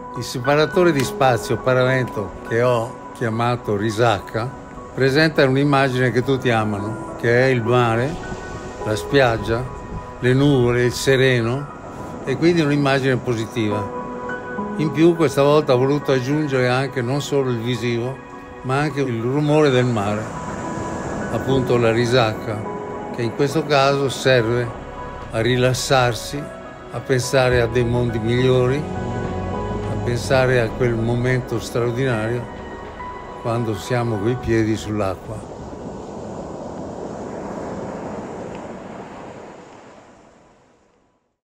Il separatore di spazio paravento che ho chiamato risacca presenta un'immagine che tutti amano, che è il mare, la spiaggia, le nuvole, il sereno, e quindi un'immagine positiva. In più questa volta ho voluto aggiungere anche non solo il visivo, ma anche il rumore del mare, appunto la risacca, che in questo caso serve a rilassarsi, a pensare a dei mondi migliori, a pensare a quel momento straordinario quando siamo coi piedi sull'acqua.